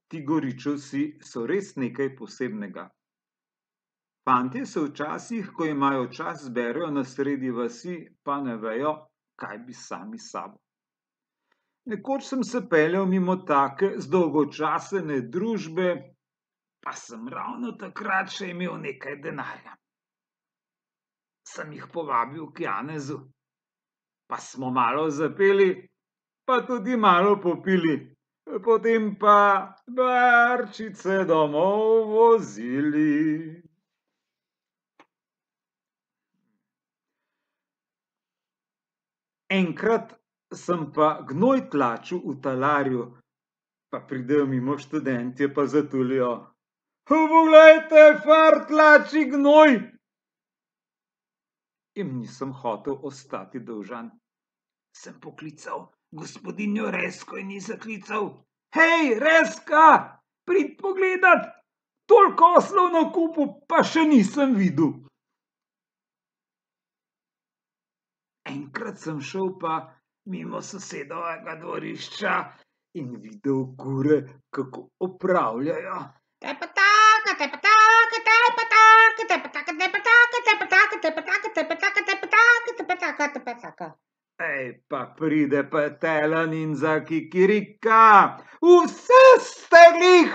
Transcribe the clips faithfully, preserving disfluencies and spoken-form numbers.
Ti Goričevci so res nekaj posebnega. Fantje se včasih, ko imajo čas, zberejo na sredi vasi, pa ne vejo, kaj bi sami s sabo. Nekoč sem se peljal mimo take zdolgočasene družbe, pa sem ravno takrat še imel nekaj denarja. Sem jih povabil k Janezu, pa smo malo zapeli, pa tudi malo popili. Potem pa barčice domov vozili. Enkrat sem pa gnoj tlačil v talarju, pa pridejo mimo študentje pa zatulijo: "Poglejte, fant tlači gnoj!" In nisem hotel ostati dolžan. Sem poklical gospodinjo Rezko in ji zaklical: "Hej, Rezka, pridi pogledat, toliko oslov na kupu pa še nisem videl." Enkrat sem šel pa mimo sosedovega dvorišča in videl kure, kako opravljajo. Tepetaka, tepetaka, tepetaka, tepetaka, tepetaka, tepetaka, tepetaka, tepetaka, tepetaka, tepetaka, tepetaka. Ej, pa pride petelan in zakikirika: "Vse ste glih!"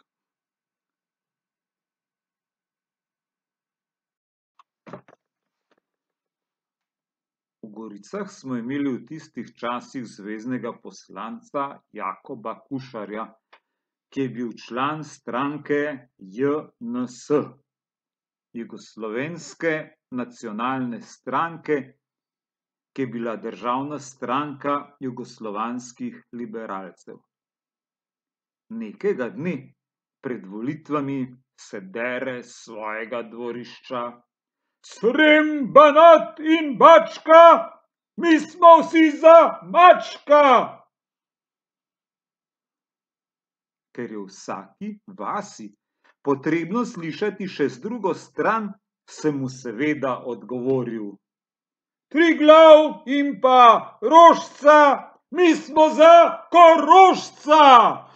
V Goricah smo imeli v tistih časih zveznega poslanca Jakoba Kušarja, ki je bil član stranke J N S, Jugoslovenske nacionalne stranke, ki je bila državna stranka jugoslovanskih liberalcev. Nekega dne pred volitvami se dere s svojega dvorišča: "Srem, Banat in Bačka, mi smo vsi za Mačka!" Ker je v vsaki vasi potrebno slišati še z drugo stran, sem mu seveda odgovoril: "Triglav in pa Rožca, mi smo za Korošca!"